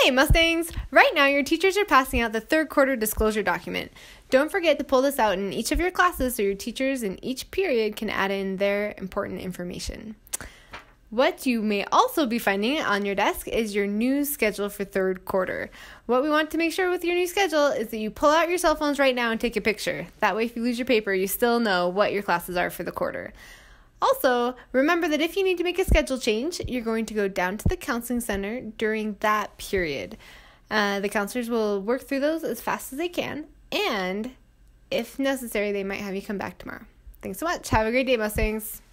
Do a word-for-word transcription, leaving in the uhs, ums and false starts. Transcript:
Hey Mustangs! Right now your teachers are passing out the third quarter disclosure document. Don't forget to pull this out in each of your classes so your teachers in each period can add in their important information. What you may also be finding on your desk is your new schedule for third quarter. What we want to make sure with your new schedule is that you pull out your cell phones right now and take a picture. That way if you lose your paper, you still know what your classes are for the quarter. Also, remember that if you need to make a schedule change, you're going to go down to the counseling center during that period. Uh, the counselors will work through those as fast as they can, and if necessary, they might have you come back tomorrow. Thanks so much. Have a great day, Mustangs.